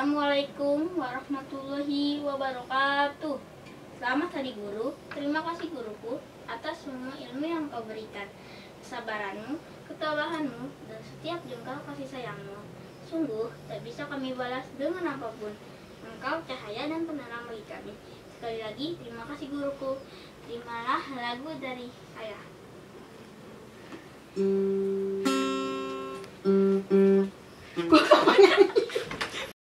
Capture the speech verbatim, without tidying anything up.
Assalamualaikum warahmatullahi wabarakatuh. Selamat hari guru. Terima kasih guruku atas semua ilmu yang kau berikan, kesabaranmu, ketabahanmu, dan setiap jengkal kasih sayangmu. Sungguh tak bisa kami balas dengan apapun. Engkau cahaya dan penerang bagi kami. Sekali lagi terima kasih guruku. Terimalah lagu dari saya.